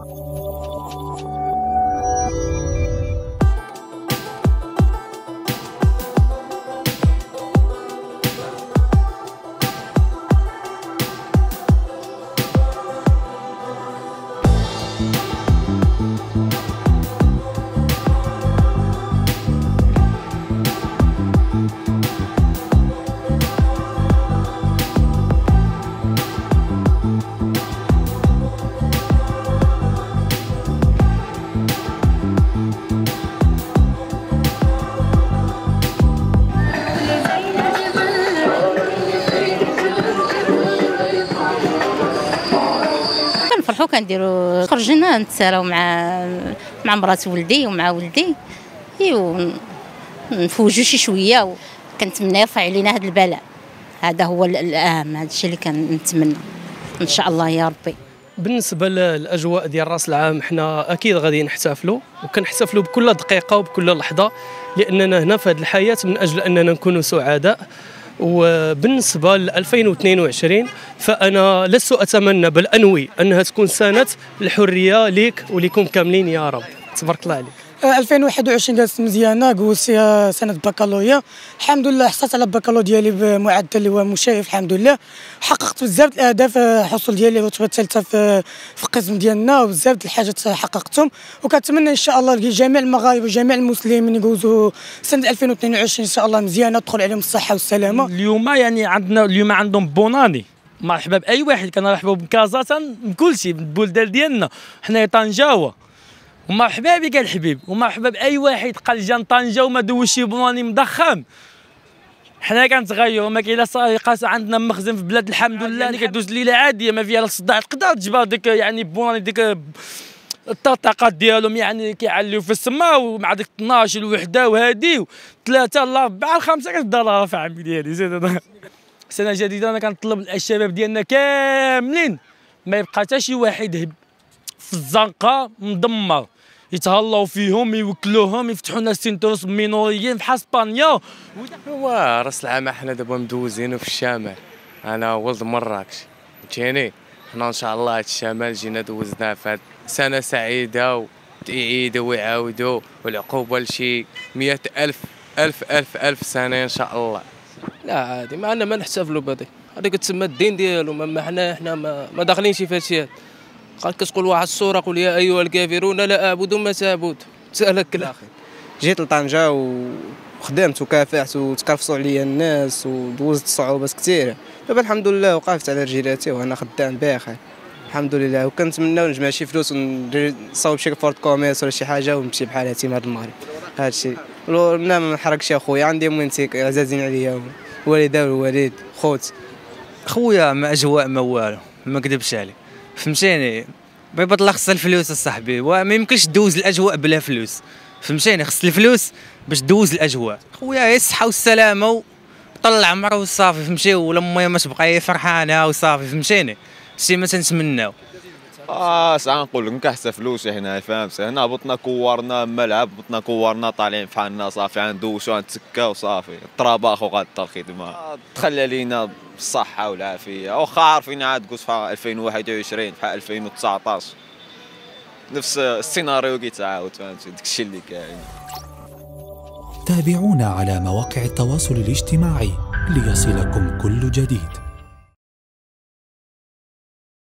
كنفرحوا كنديروا خرجنا نتساراو مع مرات ولدي ومع ولدي ونفوجوا شي شويه، وكنتمنى يرفع علينا هذا البلاء. هذا هو الاهم، هذا الشيء اللي كنتمنى ان شاء الله يا ربي. بالنسبه للاجواء ديال راس العام، حنا اكيد غادي نحتفلوا، وكنحتفلوا بكل دقيقه وبكل لحظه، لاننا هنا في هذه الحياه من اجل اننا نكونوا سعداء. وبالنسبه ل 2022 فانا لست اتمنى بل انوي انها تكون سنه الحريه ليك وليكم كاملين يا رب. تبارك الله عليك. 2021 دازت مزيانه، قوت فيها سنه بكالوريا، الحمد لله حصلت على البكالوريا ديالي بمعدل اللي هو مشرف الحمد لله. حققت بزاف الاهداف، حصول ديالي الرتبه الثالثه في القسم ديالنا، وبزاف الحاجات حققتهم، وكنتمنى ان شاء الله جميع المغاربه وجميع المسلمين يجوزوا سنه 2022 ان شاء الله مزيانه، تدخل عليهم الصحه والسلامه. اليوم يعني اليوم عندهم بوناني، مرحبا باي واحد، كنرحبوا بكازا بكلشي بالبلدان ديالنا، حنايا طنجاوه، ومرحبا بك الحبيب، ومرحبا باي واحد قال جا طنجه وما دوز شي بوناني مضخم. حنا كنتغيروا، ما كاين لا سرقه، عندنا مخزن في بلاد الحمد لله اللي كدوز الليله عاديه ما فيها لا صداع، تقدر تجبر ديك يعني بوناني ديك الطاقات ديالهم يعني كيعليو في السماء، ومع ديك 12 الوحده وهادي 3 ل 4 ل 5 كتبدا الله رافع عمي ديالي. زيد سنه جديده، انا كنطلب الشباب ديالنا كاملين ما يبقى حتى شي واحد في الزنقه مدمر، يتهلاو فيهم، يوكلوهم، يفتحوا لنا سنتروس مينوريين في اسبانيا. هو راس العام حنا دابا مدوزينو في الشمال، انا ولد مراكش فهمتيني، حنا ان شاء الله هاد الشمال جينا دوزناه في هاد سنه سعيده، ويعيدوا ويعاودوا، والعقوبه لشي 100,000 ألف سنه ان شاء الله. لا عادي، ما عندنا ما نحتفلوا بهذيك، هذيك كتسمى الدين ديالو، ما حنا ما داخلينش في هادشي. قال كتقول واحد السوره، قل يا ايها الكافرون لا اعبد ما تعبد، سالك الاخر. جيت لطنجه وخدمت وكافحت وتكرفصوا عليا الناس ودوزت صعوبات كثيره، دابا الحمد لله وقفت على رجيلاتي وانا خدام بخير الحمد لله. وكنتمناو نجمع شي فلوس ونصاوب شي فورت كوميرس ولا شي حاجه ونمشي بحال هاتي مع المغرب. هذا الشيء لا ما نحرقش اخويا، عندي موينتي عزازين عليا، والدها والوالد خوت خويا، ما اجواء ما والو، ما نكذبش عليك فهمتيني. بيبط الله خص الفلوس اصاحبي، وما يمكنش دوز الاجواء بلا فلوس فهمتيني، خص الفلوس باش دوز الاجواء. خويا هي الصحه والسلامه وطلع عمره وصافي فهمتي، ولا المهم ما تبقى فرحانه وصافي فهمتيني، شي ما تنتمناو. ساعه نقول لك كنحتفلوش هنا فهمت، هنا بطنا كورنا ملعب، بطنا كورنا طالعين بحالنا صافي، غندوشو غنتسكا وصافي، الطراباخ وغادا الخدمه تخلى علينا بالصحه والعافيه. واخا عارفين عاد قلت في 2021 في 2019 نفس السيناريو كيتعاود فهمتي، داكشي اللي كاين. تابعونا على مواقع التواصل الاجتماعي ليصلكم كل جديد.